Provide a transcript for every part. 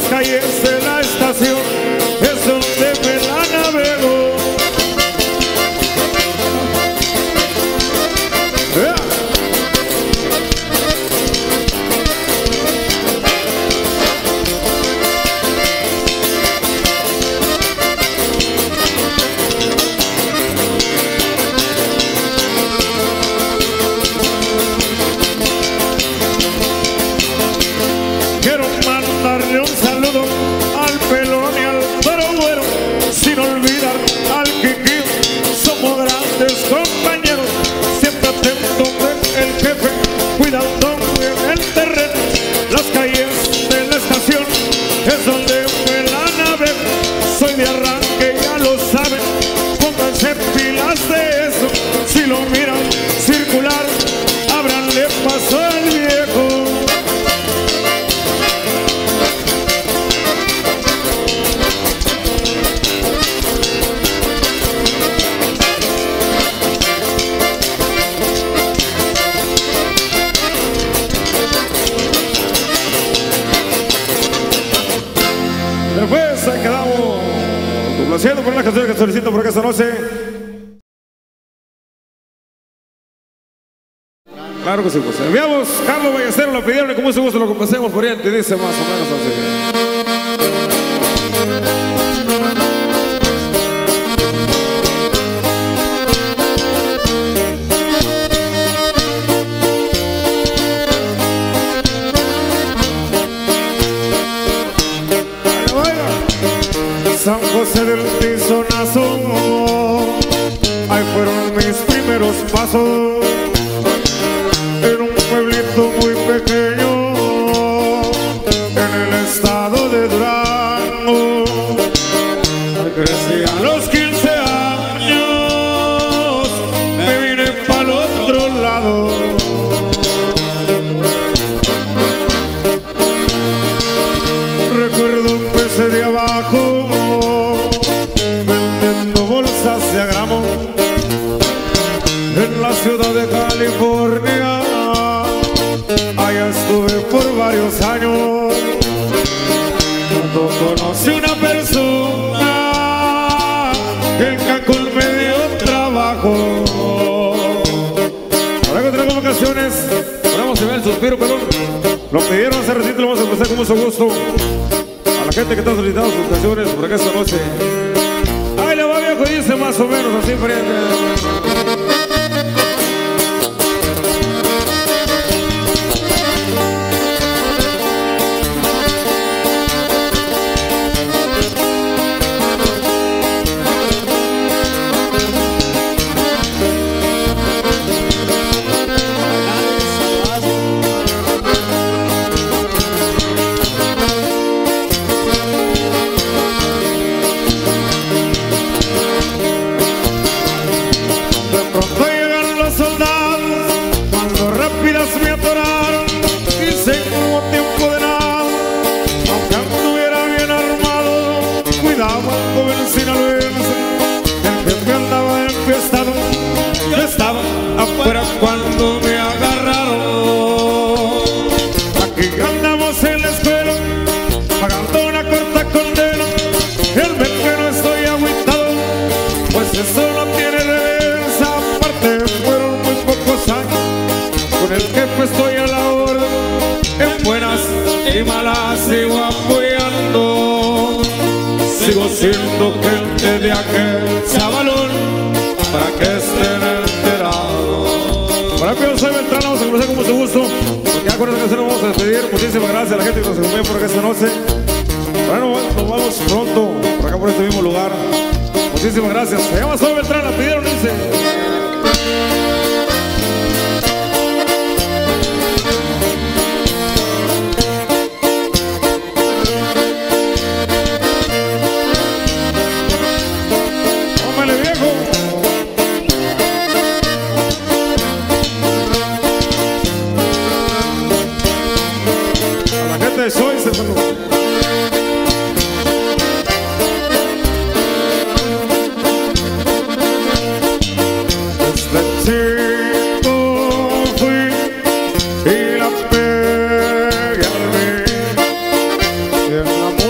calles de la estación es donde me la navego. Quiero mandarle un saludo al pelón y al toro güero, sin olvidar al Kikío. Somos grandes compañeros, siempre atentos del jefe, cuidando bien el terreno. Las calles de la estación es donde me la navego. Soy de arranque, ya lo saben, pónganse pilas de eso. Si lo miran circular, ábranle paso al viejo. Después ahí quedamos complaciendo por una canción que solicito por acá esta noche. Claro que sí, pues enviamos, Carlos Ballesteros lo pidieron y con mucho gusto lo complacemos por ahí, te dice más o menos así. San José del Tizonazo, ahí fueron mis primeros pasos, en un pueblito muy pequeño, en el estado de Durango. Crecí a los 15 años, me vine para el otro lado. Recuerdo empecé de abajo, vendiendo bolsas de a gramo en la ciudad de California. Allá estuve por varios años. Cuando conocí una persona, el Cancún me dio trabajo. Ahora que tenemos vacaciones, ponemos el suspiro, pelón. Lo pidieron hace ratito, lo vamos a empezar con mucho gusto. A la gente que está solicitando sus canciones por acá esta noche. Ahí le va, viejo, y dice más o menos así, frente. Afuera cuando me agarraron. Aquí andamos en la escuela, pagando una corta condena. El ver que no estoy agüitado, pues eso no tiene reversa. Aparte fueron muy pocos años, con el jefe estoy a la orden. En buenas y malas sigo apoyando. Sigo siendo gente de aquel chavalón, para que estén enterados. Para mí yo soy Beltrán, vamos a comenzar con mucho gusto, porque ya con esta canción nos vamos a despedir. Muchísimas gracias a la gente que nos acompaña por acá esta noche. Bueno, nos vamos pronto por acá por este mismo lugar. Muchísimas gracias. Se llama Soy Beltrán, la pidieron, dice. Soy fui y la pegué al mí, y en la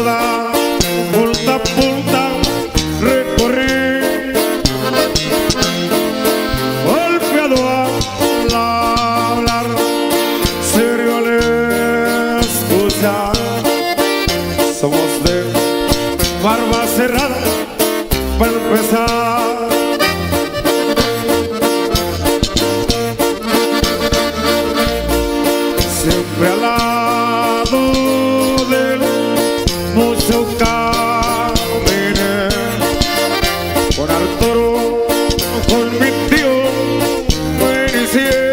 somos de barba cerrada para empezar. Siempre al lado del mucho caminé, con Arturo, con mi tío, me inicié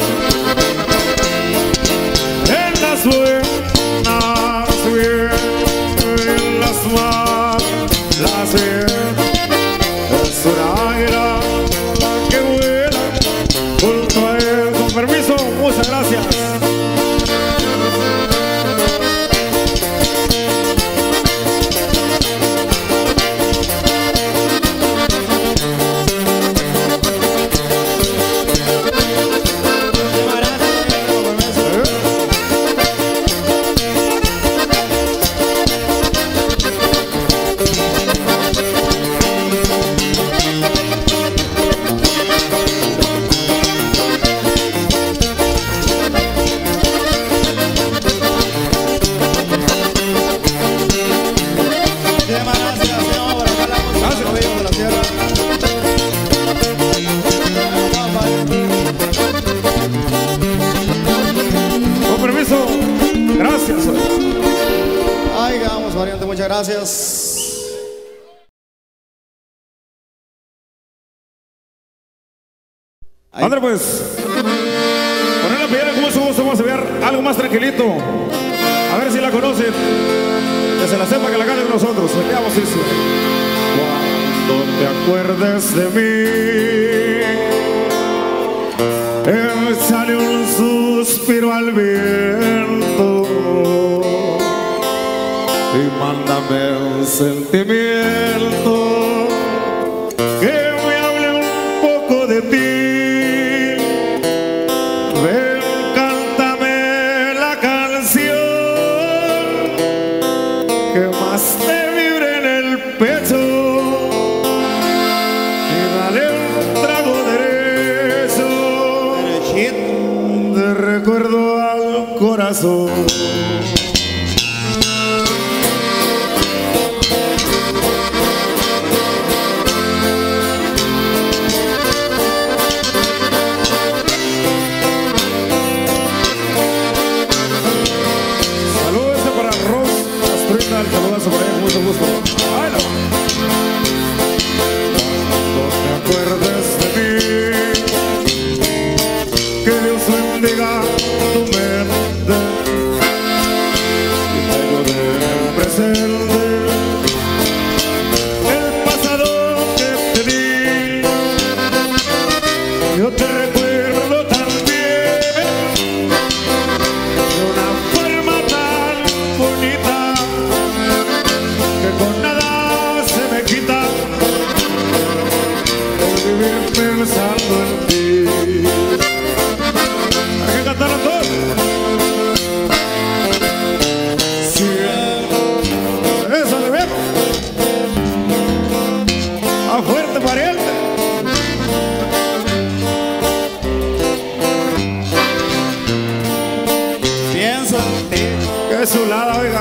en las buenas bien, en las malas bien. Es una era que vuela junto a él. Con permiso, muchas gracias. Muchas gracias. André, pues, poner la piedra como su vamos a ver algo más tranquilito. A ver si la conocen. Que se la sepa, que la cante con nosotros. Veamos eso. Cuando te acuerdes de mí, sale un suspiro al viento y mándame un sentimiento que me hable un poco de ti. Ven, cántame la canción que más te vibre en el pecho y dale un trago derecho de recuerdo al corazón. Saludazo por ahí, con mucho gusto. ¡Ay, no! Cuando te acuerdes de mí, que Dios bendiga tu mente y te ayude en el presente. El pasado que te di, yo te recuerdo también de una forma tan bonita que con nada se me quita el vivir pensando en ti. Hay que cantarlo todo. Sí, eso le vemos. A fuerte pariente. Pienso en ti. Que es su lado, oiga.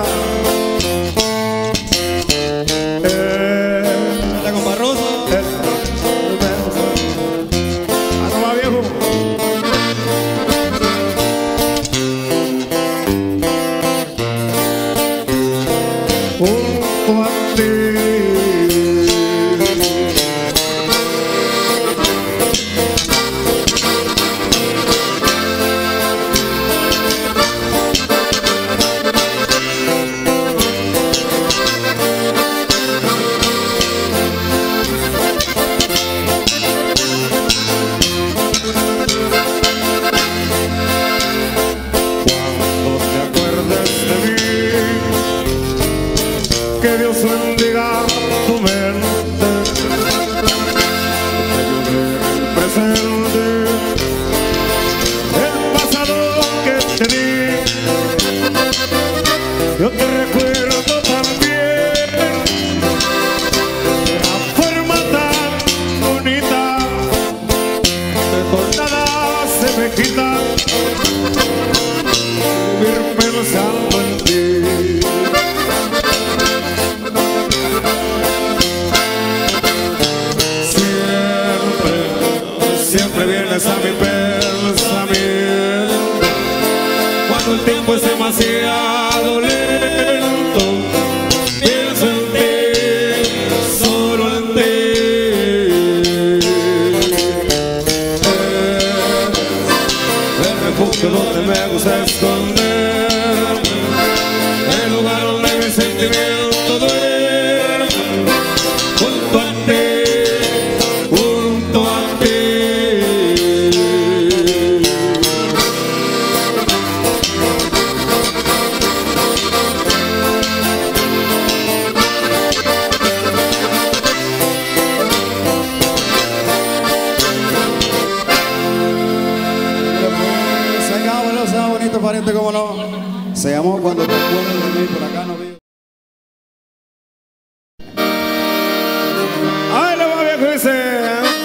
Que Dios bendiga tu mente, te ayude en el presente. El pasado que te di, yo te recuerdo también de una forma tan bonita que con nada se me quita vivir pensando en ti. sentimiento duerme junto a ti, junto a ti. Sea bonito, pariente, como no. Se llamó Cuando te acuerdas de mí, por acá no vivo. Ay, lo más viejo dice.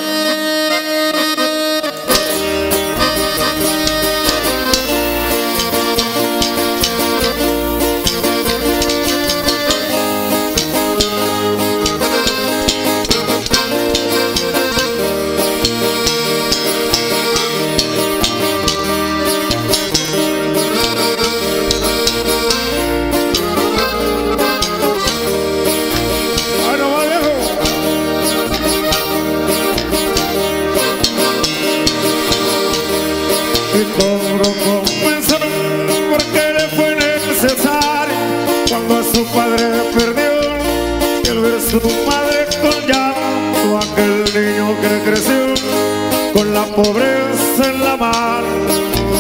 Y todo comenzó porque le fue necesario cuando a su padre perdió y al ver su madre con llanto aquel niño que creció con la pobreza en la mano.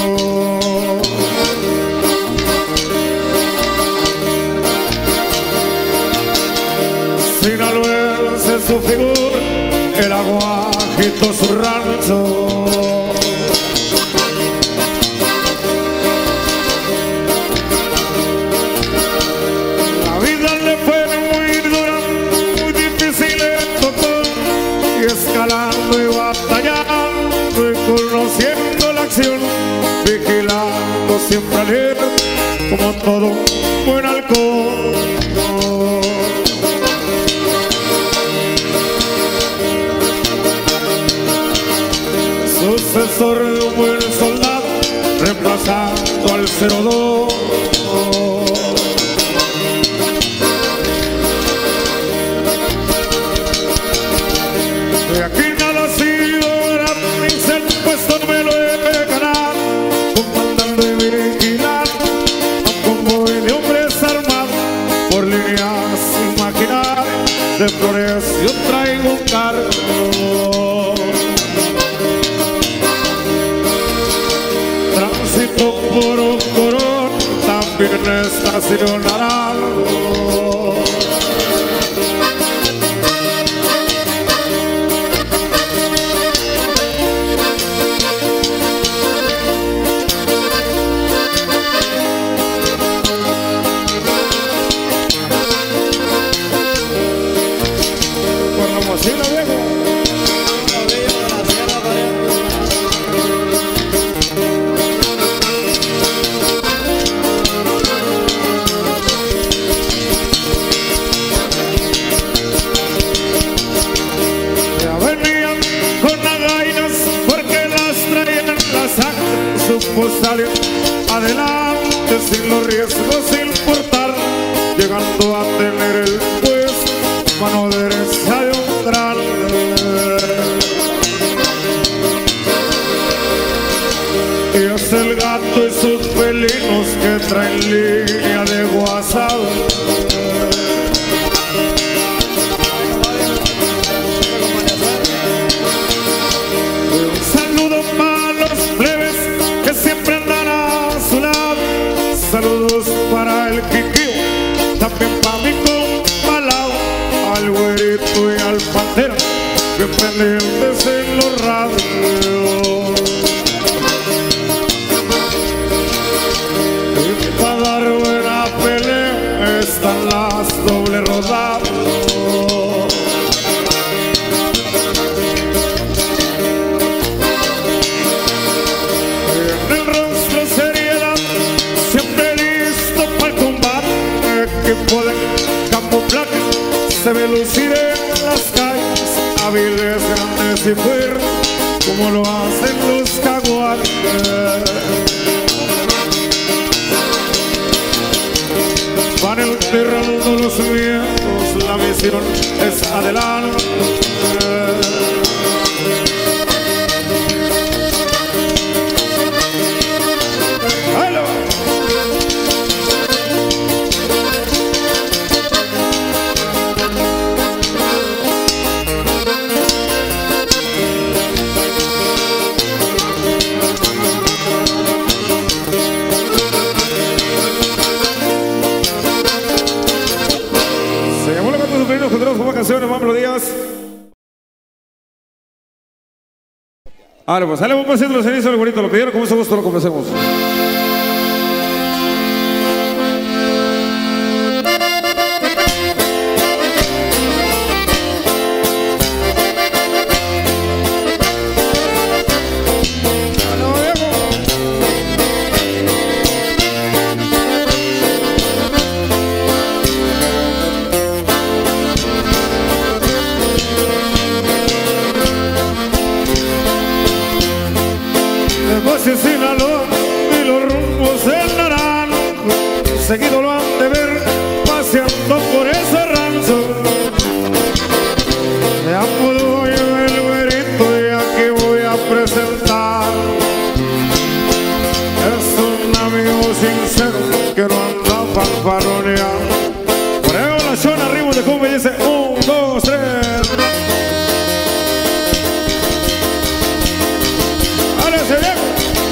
Sin al verse su figura el agua agitó su rancho. Escalando y batallando y conociendo la acción, vigilando siempre alerta como todo buen halcón. Sucesor de un buen soldado, reemplazando al 02. De aquí nada ha sido gran pincel, puesto me lo he ganado, comandando y vigilando a un convoy de hombres armados por líneas imaginarias de flores. Yo traigo un cargo, tránsito por un corón, también estacionará. Sí, lo viejo. Ya venían con againas porque las traían las sangre. Supo salir adelante sin los riesgos, sin importar, llegando a tener el puesto, mano derecha de un grande. Y es el gato y sus felinos que traen línea de WhatsApp. Un saludo para los plebes que siempre andan a su lado. Saludos para el Kikio, también para mi compa Lau, al güerito y al pantera, que pendientes en los radios. Y para dar buena pelea están las doble rodadas. En el rostro seriedad, siempre listo para el combate, equipo de camuflaje se ve lucir en las calles, hábiles, grandes y fuertes, como lo hacen los jaguares. Van enterrando los vientos, la misión es adelante. agrupaciones, más melodías. Ahora pues, sale un pasito los cenizos, el bonito, lo pidieron, con mucho gusto lo comencemos. En Sinaloa y los rumbos del Naranjo, seguido lo han de ver paseando por ese rancho. Me apodo yo el güerito y aquí voy a presentar. Es un amigo sincero que no anda fanfarroneando. Por ahí la chona arriba de cómo me dice 1, 2, 3. ¡Álese viejo!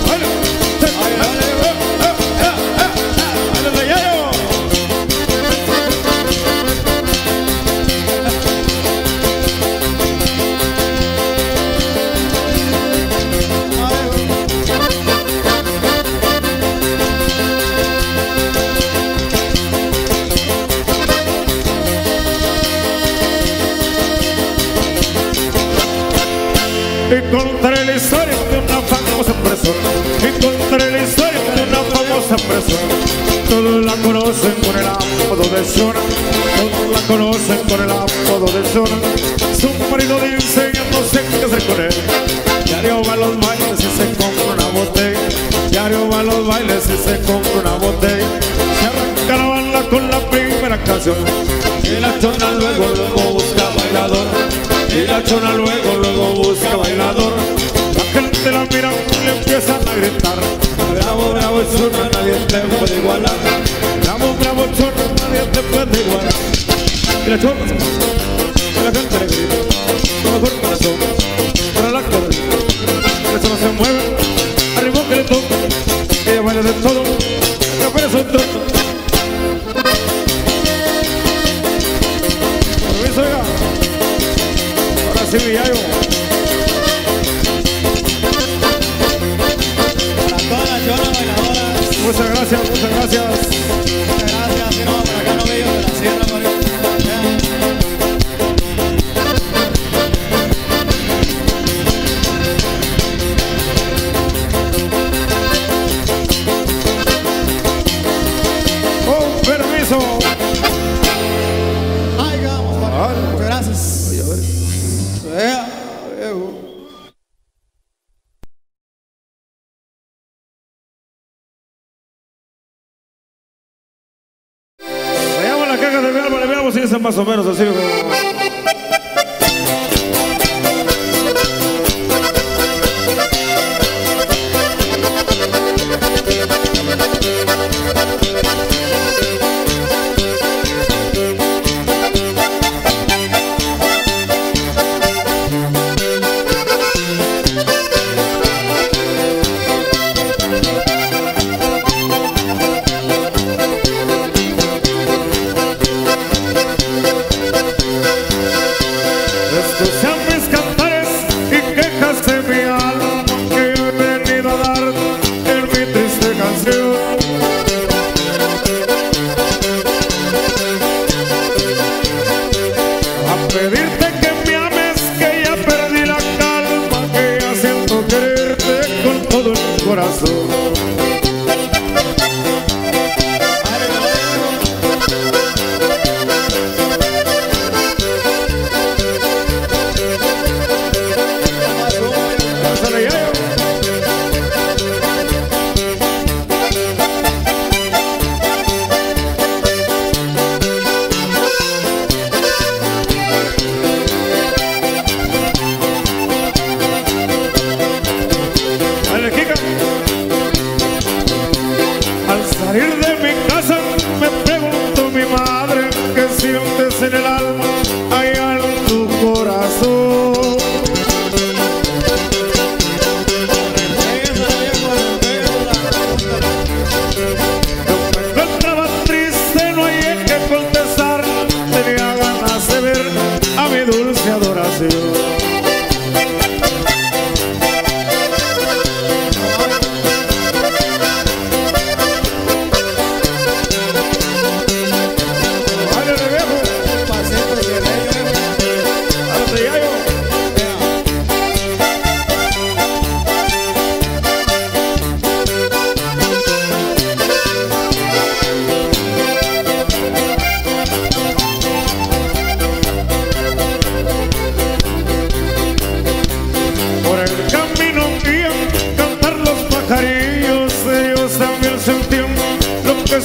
Y contaré la historia de una famosa persona. Y contaré la historia de una famosa persona. Todos la conocen con el apodo de Zona. Todos la conocen con el apodo de Zona. Su marido dice que no sé qué hacer con él. Diario va a los bailes y se compra una botella. Diario va a los bailes y se compra una botella. Se arranca la banda con la primera canción. Y la chona luego busca bailador. Y la chona luego busca bailador. La gente la mira y le empiezan a gritar. Bravo, bravo, chona, nadie te puede igualar. Bravo, bravo, chona, nadie te puede igualar. Y la chona, y la gente le grita. Con mejor corazón, para la cara. La chona se mueve, arriba que le toca. Ella baila de todo, que parece un trono. Permiso, oiga. Sí, Villayo. Para todas las chonas bailadoras. Muchas gracias, muchas gracias. Muchas gracias, si no, por acá no veo de la sierra, Con permiso. Ay, vamos, para. Muchas gracias. Veamos la caja de mi alma, le veamos si es más o menos así.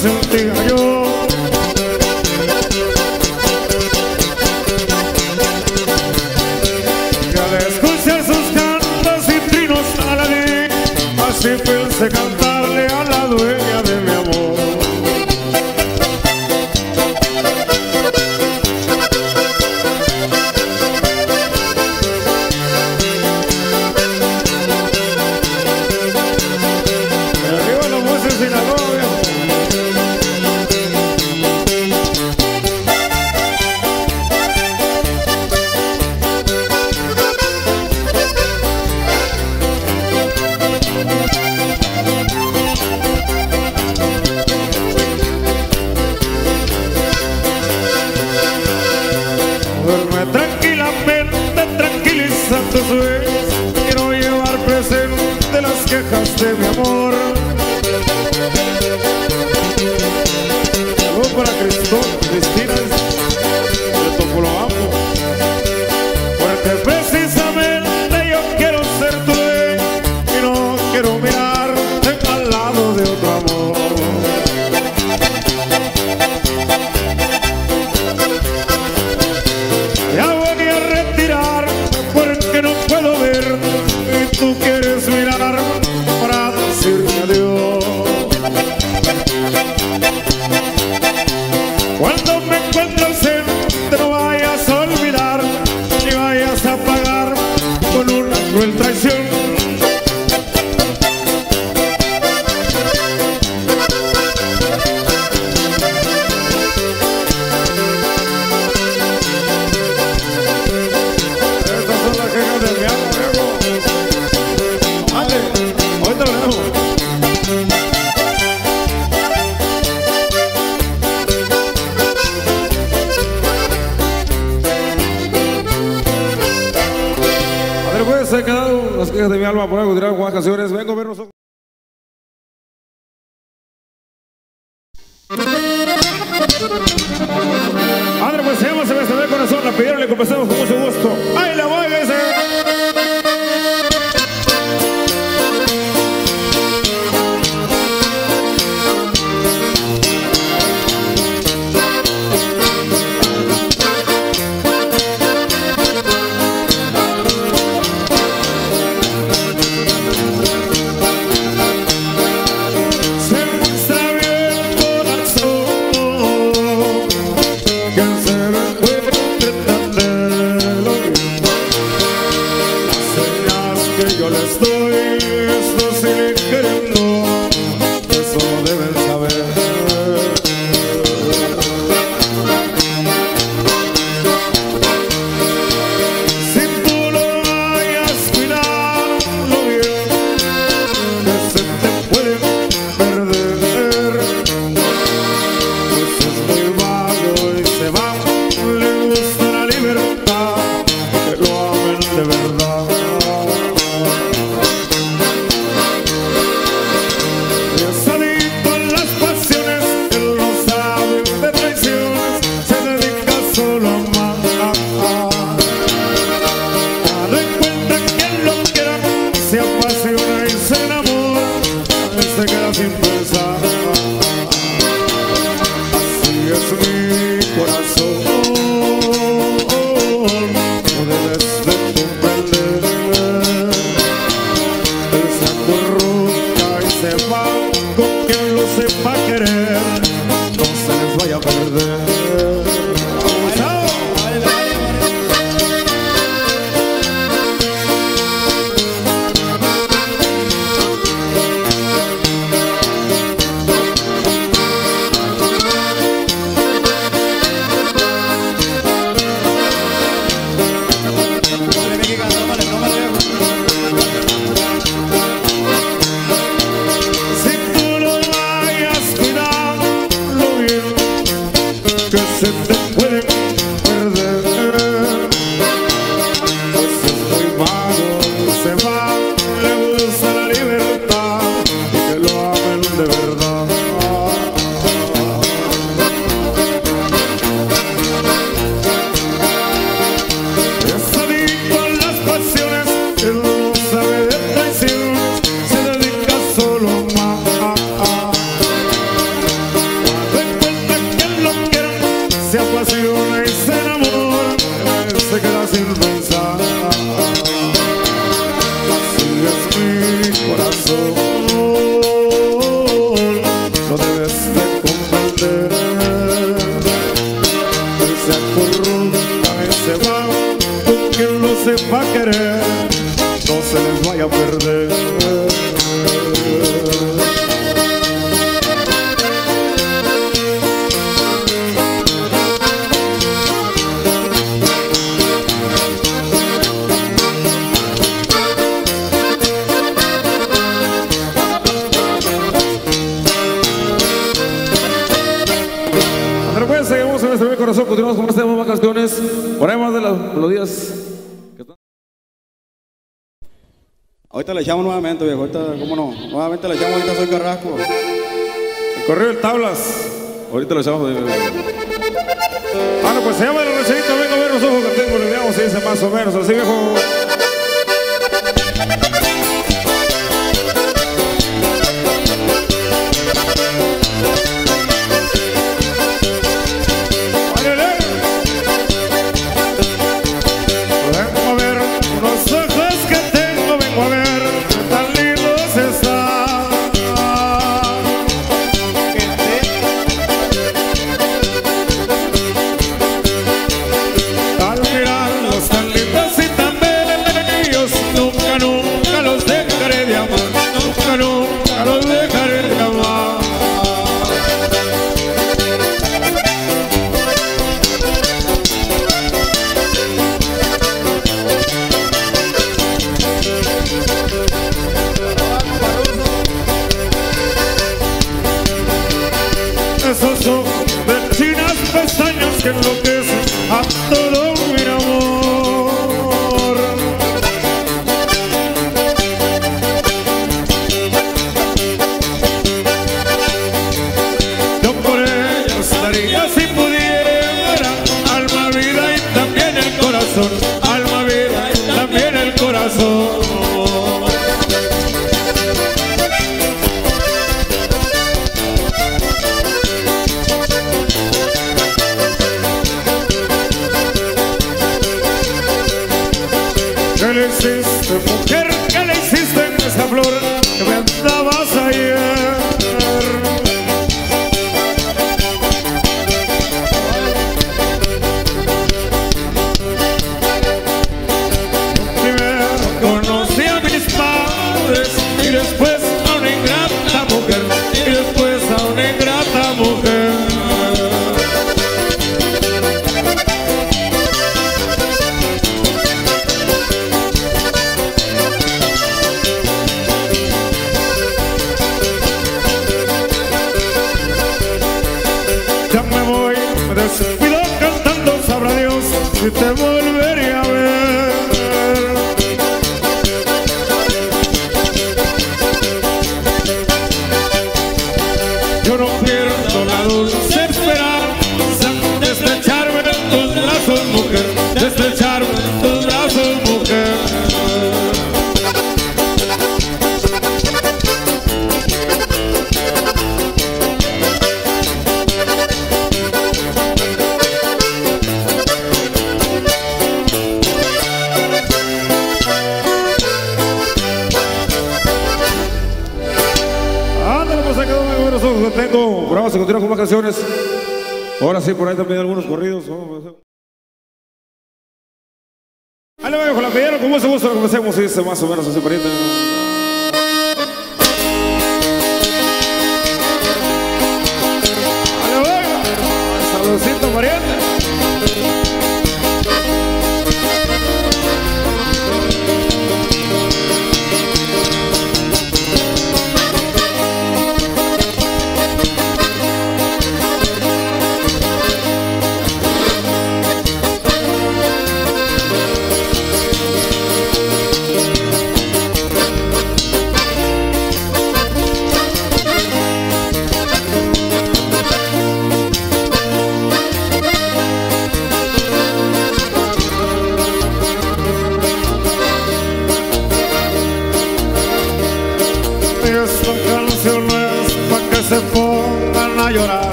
sentía yo. Y al escuchar sus cantos y trinos a la ley, así pensé cantarle a la dueña de mi amor. Tus sueños, quiero llevar presente las quejas de mi amor. Saludos para Cristina de Topolobampo, porque precisamente yo quiero ser tu dueño y no quiero mirarte al lado de otro amor. Ya voy a retirar porque no puedo ver y tú quieres mirar para decirme adiós. Cuando me encuentre ausente no vayas a olvidar ni vayas a pagar con una cruel traición. Se han quedado las quejas de mi alma por algo, dirán Juan Canciones. Vengo a ver nosotros. André, pues se llama Se me está el corazón, la pidieron, le compensamos con mucho gusto. ¡Ay, la voy a decir! Yo les doy esto sin queriendo, eso deben saber. Si tú lo vayas cuidando bien, que se te puede perder, pues es muy vago y se va, le gusta la libertad, que lo amen de verdad. Se apasiona y se enamora, se queda sin pensar. Así es mi corazón, no debes de comprender. Él se acurruca y se va con quien lo sepa querer, no se les vaya a perder. Se te puede perder, pues es muy vago, se va, le gusta la libertad y que lo amen de verdad. Es adicto a las pasiones, él no sabe de traición, se dedica solo a amar. se apasiona y se enamora, se queda sin pensar. Así es mi corazón, lo debes de comprender. Él se acurruca y se va, con quien lo sepa querer, no se les vaya a perder. Seguimos en nuestro buen corazón, continuamos con más temas, más canciones. Ponemos de las melodías que están. Ahorita le echamos nuevamente, viejo. Ahorita, ¿cómo no? Nuevamente le echamos, ahorita soy Carrasco. El correo del Tablas. Ahorita lo echamos de. Pues se llama el rancherito, vengo a ver los ojos que tengo, le digamos, se dice más o menos, así viejo. Esos ojos de chinas pestañas que enloquecen a todo mi amor. Yo por ella estaría si pudiera, alma, vida y también el corazón, alma, vida y también el corazón. ¿Qué le hiciste, mujer? ¿Qué le hiciste en esa flor que me andabas ayer? Primero conocí a mis padres y después a una ingrata mujer, y después a una ingrata mujer. Ya me voy, me despido cantando, sabrá Dios si te volveré a ver. Yo no pierdo la dulce esperanza de estrecharme en tus brazos, mujer, de estrecharme en tus brazos, mujer. Los ojos que tengo, pero vamos a continuar con más canciones. Ahora sí, por ahí también algunos corridos. Ahí le voy con la pidieron, con mucho gusto lo comencemos y dice más o menos así, pariente. Ahí le voy, saludcito, pariente.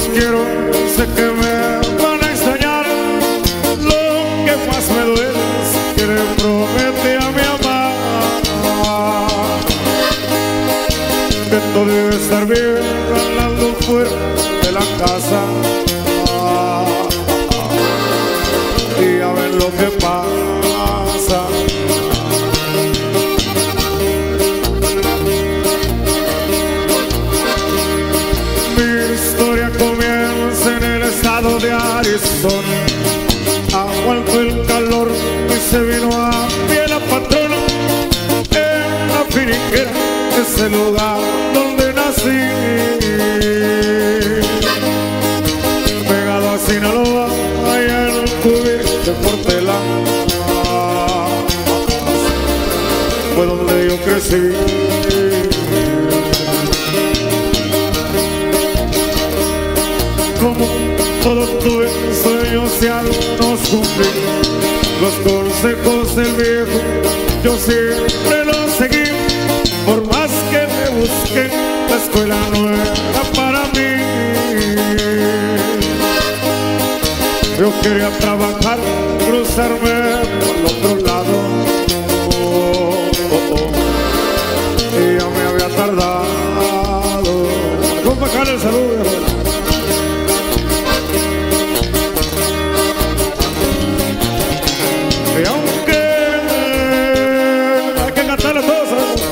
quiero, sé que me van a extrañar. Lo que más me duele es que le prometí a mi mamá que todo debe estar bien hablando fuera de la casa. Y a ver lo que pasa. Mi historia comienza en el estado de Arizona. Aguanto el calor y se vino a pie la patrona en la finiquera, ese lugar donde nací, pegado a Sinaloa, allá en el Cubi de Portelán, fue donde yo crecí. Como todo tuve sueños y algunos cumplí, los consejos del viejo yo siempre los seguí. Por más que me busqué, la escuela no era para mí. Yo quería trabajar, cruzarme por el otro lado, y ya me había tardado. Compa Carlos, el saludo. Y aunque hay que cantarle todos,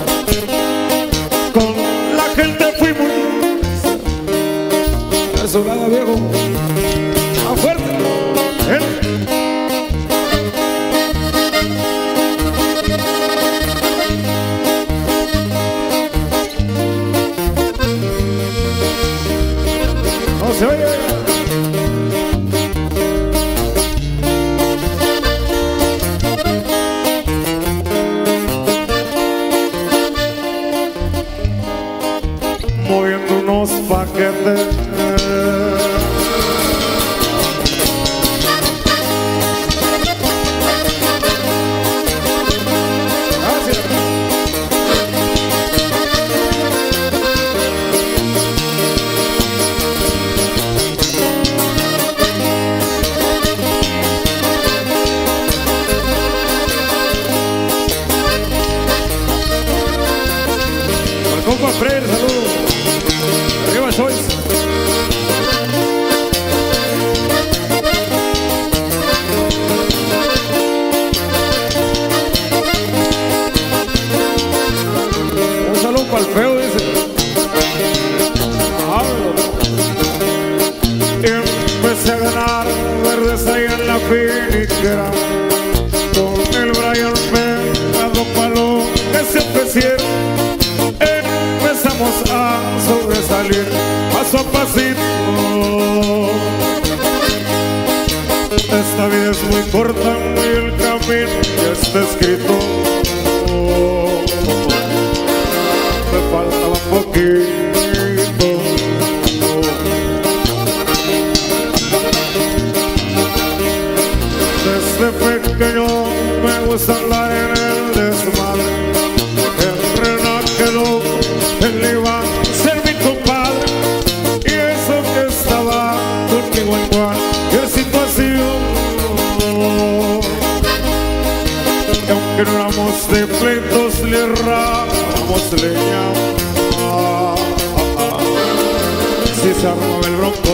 con la gente fuimos. Eso nada viejo, más fuerte. No se oye. Moviendo unos paquetes. Gracias. Al compa Freire, saludos. Arriba sois. Un saludo para el feo, dice. Y empecé a ganar verdes ahí en la finiquera. Con el Brian Pegado palo que se ofrecieron. Empezamos a sobresalir paso a pasito. Esta vida es muy corta y el camino ya está escrito. Me faltaba un poquito. Desde pequeño me gusta andar en el desmadre. Él iba a ser mi compadre, y eso que estaba conmigo en cualquier situación. Y aunque no éramos de pleitos, le errábamos leña. Si se armaba el bronco,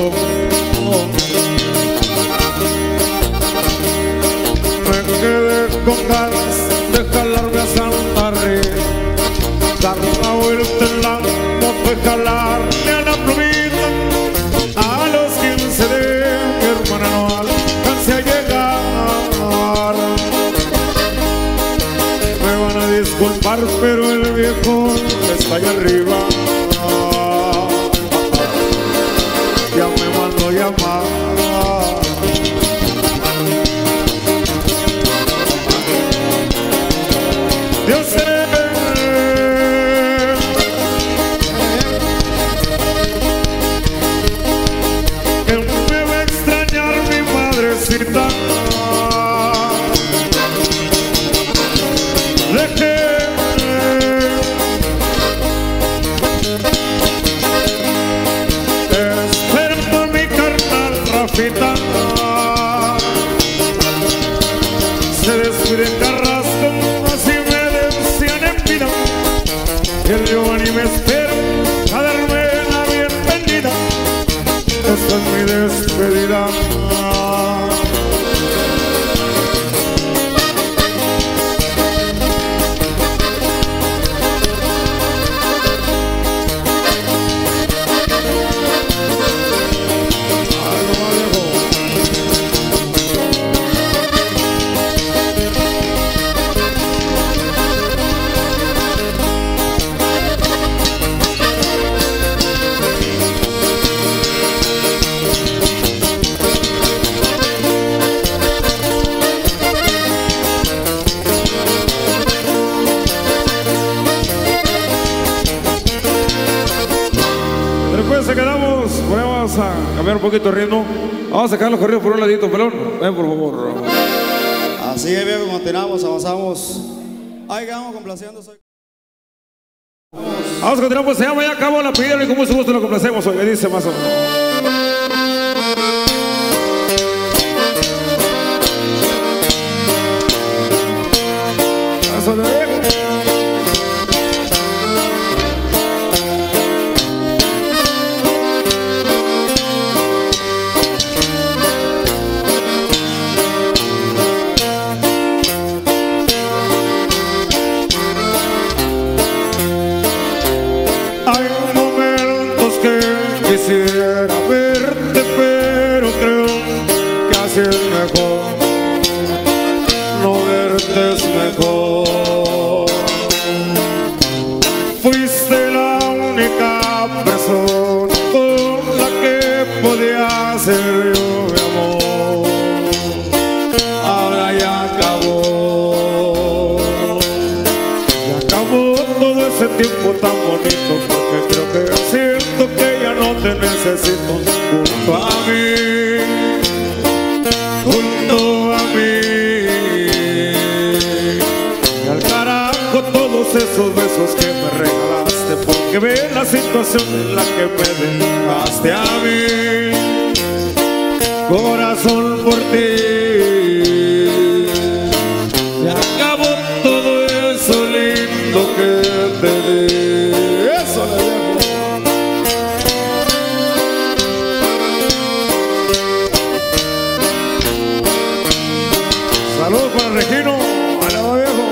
me quedé con ganas de jalarme a Santa Rita, dar la vuelta en la moto y jalarle a la plumita. A los 15 de mi hermana no alcancé a llegar. Me van a disculpar, pero el viejo está allá arriba. Ya me mandó llamar. Dios sé esperando hospital. Se despide Carrasco, así me decían en vida. Y el Giovanni me espera a darme la bienvenida. Esta es mi despedida. Después quedamos, vamos a cambiar un poquito el ritmo. Vamos a sacar los corridos por un ladito, pelón. Ven, por favor. Así es, viejo, continuamos, avanzamos. Ahí vamos complaciendo. Vamos a continuar, pues se llama Ya Acabó la Pidieron y con mucho gusto lo complacemos hoy. Dice más o menos. Eso le dejo. Hay momentos que quisiera verte, pero creo que así es mejor. No verte es mejor. Fuiste la única persona con la que podía ser yo, mi amor. Ahora ya acabó. Ya acabó todo ese tiempo tan bonito, porque creo que siento que ya no te necesito junto a mí, junto a mí. Y al carajo todos esos besos que me regalaste, porque ve la situación en la que me dejaste a mí, corazón, por ti. Ya acabó todo eso lindo que te di. Eso le dejo. Saludos para Regino, alaba viejo.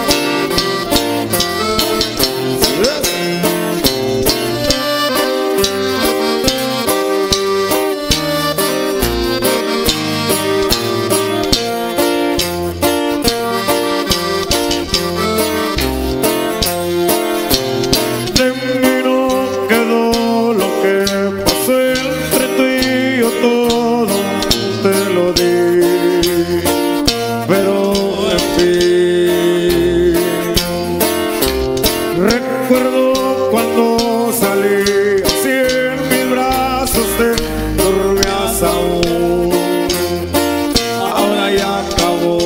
Sí, de mí no quedó lo que pasó entre tú y yo, todo te lo di, pero en fin, recuerdo cuando salí así en mis brazos, te dormías aún. Ahora ya acabó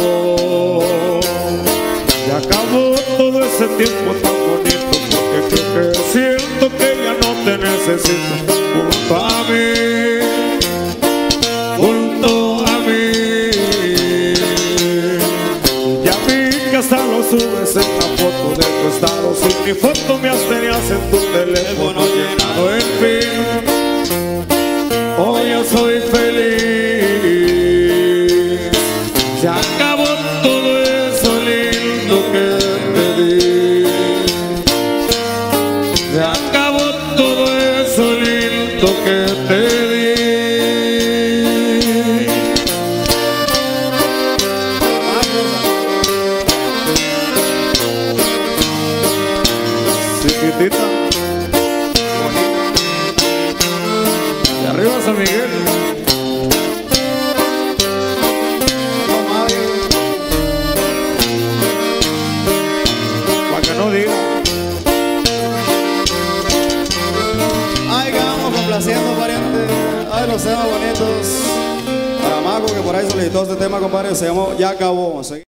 todo ese tiempo tan bonito, porque creo que siento que ya no te necesito junto a mí, junto a mí. Ya vi que hasta lo subes en la foto de tu estado, sin mi foto me tenías en tu teléfono llenado. En fin, hoy yo soy feliz. Se acabó todo eso lindo que te di. Se acabó todo eso lindo que te di. Chiquitita, y arriba San Miguel. Para que no diga. Ahí vamos complaciendo, pariente. Ay, los temas bonitos. Para Mago, que por ahí solicitó este tema, compadre, se llamó Ya Acabó.